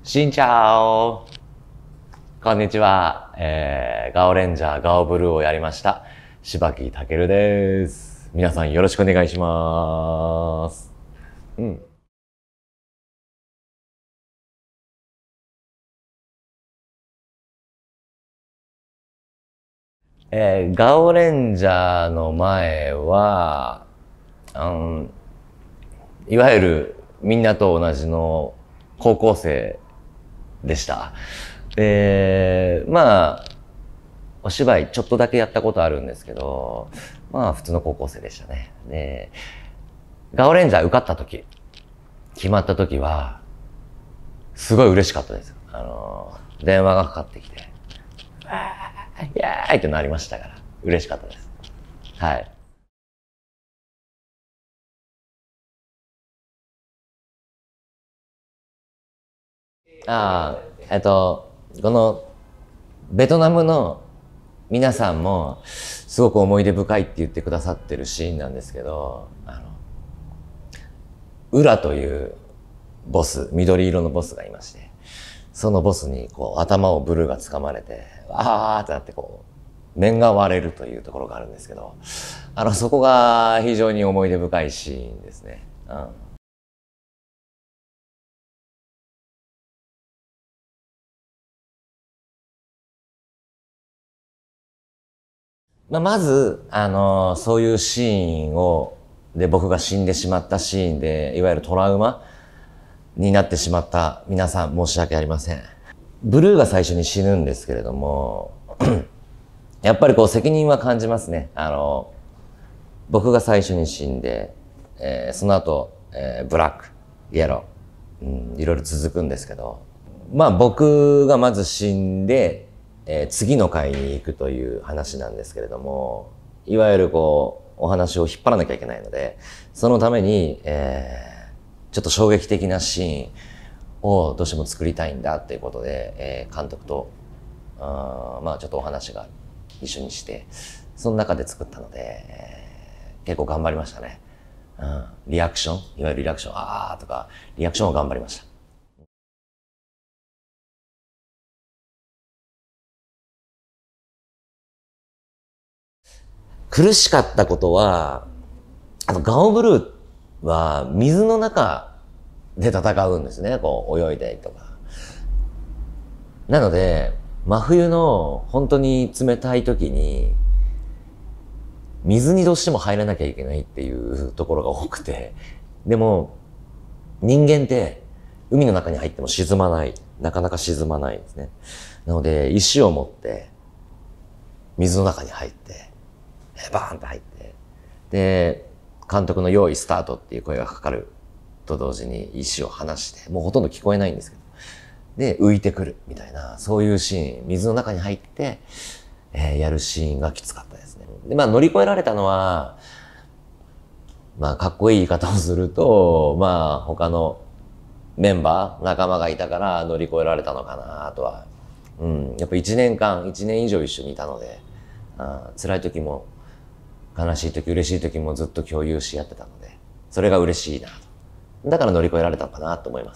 しんちゃおこんにちは。ガオレンジャー、ガオブルーをやりました。柴木健です。皆さんよろしくお願いします。ガオレンジャーの前は、いわゆるみんなと同じの高校生でした。で、お芝居ちょっとだけやったことあるんですけど、普通の高校生でしたね。で、ガオレンジャー受かった時、決まった時は、すごい嬉しかったです。電話がかかってきて、イエーイってなりましたから、嬉しかったです。はい。ああ、この、ベトナムの皆さんも、すごく思い出深いって言ってくださってるシーンなんですけど、ウラというボス、緑色のボスがいまして、そのボスにこう頭をブルーが掴まれて、わーってなってこう、面が割れるというところがあるんですけど、そこが非常に思い出深いシーンですね。まず、そういうシーンを、で、僕が死んでしまったシーンで、いわゆるトラウマになってしまった皆さん申し訳ありません。ブルーが最初に死ぬんですけれども、やっぱりこう責任は感じますね。僕が最初に死んで、その後、ブラック、イエロー、いろいろ続くんですけど、僕がまず死んで、次の回に行くという話なんですけれども、いわゆるこう、お話を引っ張らなきゃいけないので、そのために、ちょっと衝撃的なシーンをどうしても作りたいんだっていうことで、監督と、ちょっとお話が一緒にして、その中で作ったので、結構頑張りましたね。リアクション、いわゆるリアクション、あーとか、リアクションを頑張りました。苦しかったことは、ガオブルーは水の中で戦うんですね。こう、泳いでとか。なので、真冬の本当に冷たい時に、水にどうしても入らなきゃいけないっていうところが多くて。でも、人間って海の中に入っても沈まない。なかなか沈まないんですね。なので、石を持って水の中に入って、バーンって入って、で、監督の用意スタートっていう声がかかると同時に石を離して、もうほとんど聞こえないんですけど、で、浮いてくるみたいな、そういうシーン、水の中に入って、やるシーンがきつかったですね。で、乗り越えられたのは、かっこいい言い方をすると、他のメンバー、仲間がいたから乗り越えられたのかなとは。やっぱ1年間、1年以上一緒にいたので、辛い時も、悲しい時、嬉しい時もずっと共有し合ってたので、それが嬉しいなと。だから乗り越えられたのかなと思います。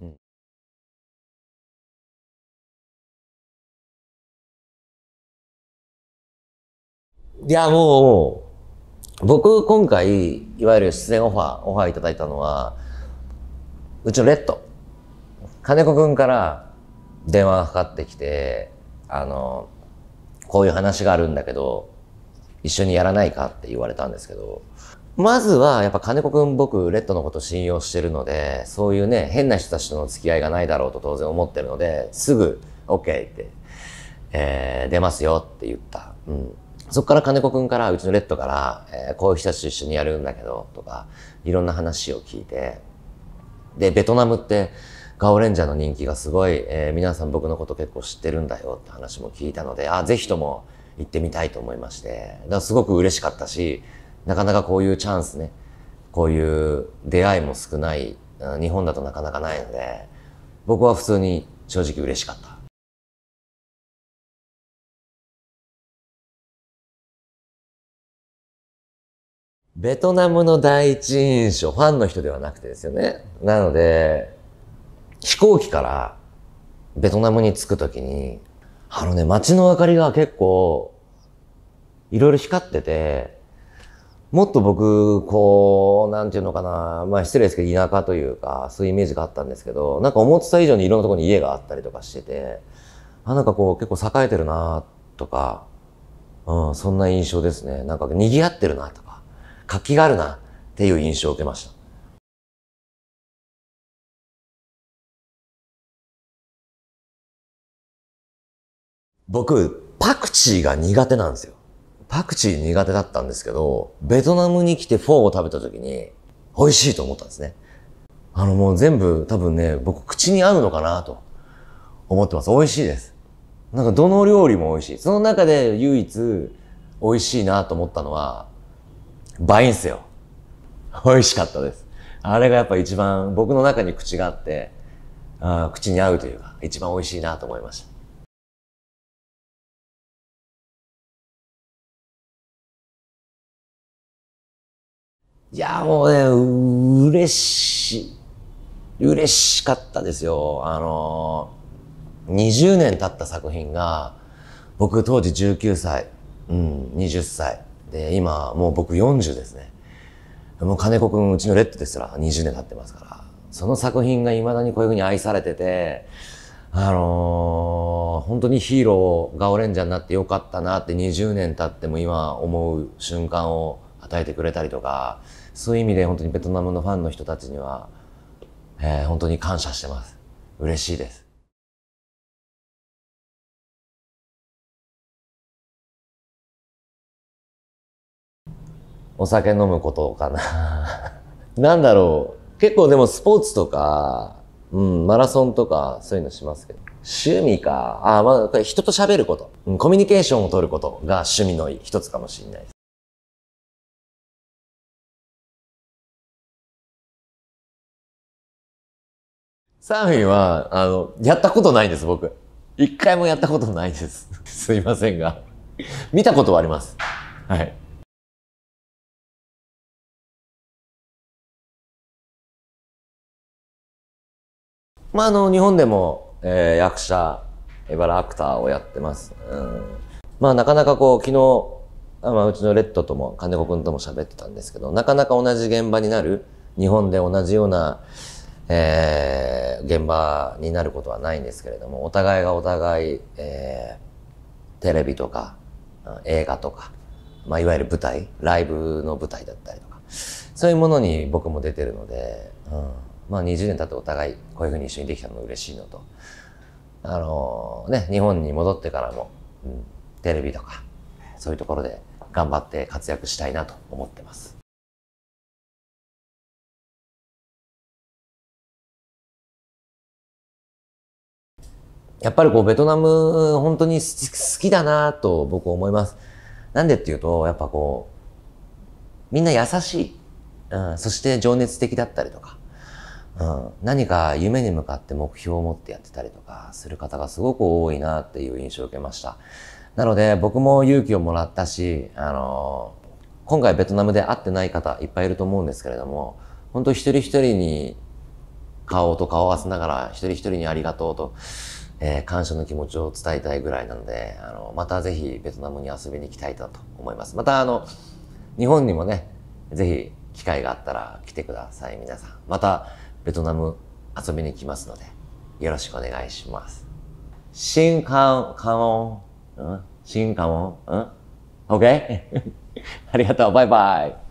いや、もう、僕今回、いわゆる出演オファーいただいたのは、うちのレッド、金子くんから電話がかかってきて、こういう話があるんだけど、一緒にやらないかって言われたんですけど、まずはやっぱ金子くん僕レッドのこと信用してるので、そういうね、変な人たちとの付き合いがないだろうと当然思ってるので、すぐ OK って、出ますよって言った。そこから金子くんからうちのレッドから、こういう人たちと一緒にやるんだけど、とか、いろんな話を聞いて、で、ベトナムってガオレンジャーの人気がすごい、皆さん僕のこと結構知ってるんだよって話も聞いたので、ぜひとも行ってみたいと思いまして、だからすごく嬉しかったし、なかなかこういうチャンスね、こういう出会いも少ない、日本だとなかなかないので、僕は普通に正直嬉しかった。ベトナムの第一印象、ファンの人ではなくてですよね。なので、飛行機からベトナムに着くときに、街の明かりが結構、いろいろ光ってて、もっと僕、なんていうのかな、失礼ですけど、田舎というか、そういうイメージがあったんですけど、なんか思ってた以上にいろんなところに家があったりとかしてて、なんか結構栄えてるなとか、そんな印象ですね。なんか賑わってるなとか、活気があるなっていう印象を受けました。僕、パクチーが苦手なんですよ。パクチー苦手だったんですけど、ベトナムに来てフォーを食べた時に、美味しいと思ったんですね。もう全部多分ね、僕口に合うのかなと思ってます。美味しいです。なんかどの料理も美味しい。その中で唯一美味しいなと思ったのは、バインセよ。美味しかったです。あれがやっぱ一番僕の中に口があって、口に合うというか、一番美味しいなと思いました。いや、もうね、嬉しかったですよ。20年経った作品が、僕当時19歳、20歳。で、今もう僕40ですね。もう金子くん、うちのレッドですら20年経ってますから、その作品が未だにこういう風に愛されてて、本当にヒーローがオレンジャーになってよかったなって20年経っても今思う瞬間を与えてくれたりとか、そういう意味で本当にベトナムのファンの人たちには、本当に感謝してます。嬉しいです。お酒飲むことかな。なんだろう。結構でもスポーツとか、マラソンとかそういうのしますけど。趣味か。これ人と喋ること。コミュニケーションを取ることが趣味の一つかもしれないです。サーフィンは、やったことないんです、僕。一回もやったことないです。すいませんが。見たことはあります。はい。日本でも、役者、バラアクターをやってます。なかなか昨日、うちのレッドとも、金子くんとも喋ってたんですけど、なかなか同じ現場になる、日本で同じような、現場になることはないんですけれども、お互いがお互い、テレビとか、映画とか、いわゆる舞台、ライブの舞台だったりとか、そういうものに僕も出てるので、20年経ってお互いこういうふうに一緒にできたのも嬉しいのと、日本に戻ってからも、テレビとか、そういうところで頑張って活躍したいなと思ってます。やっぱりベトナム本当に好きだなと僕思います。なんでっていうと、やっぱみんな優しい。そして情熱的だったりとか、何か夢に向かって目標を持ってやってたりとかする方がすごく多いなっていう印象を受けました。なので僕も勇気をもらったし、今回ベトナムで会ってない方いっぱいいると思うんですけれども、本当一人一人に顔と顔を合わせながら一人一人にありがとうと、感謝の気持ちを伝えたいぐらいなので、またぜひベトナムに遊びに行きたいなと思います。また日本にもね、ぜひ機会があったら来てください、皆さん。またベトナム遊びに来ますので、よろしくお願いします。新カモン、新カモン、OK? ありがとう、バイバイ。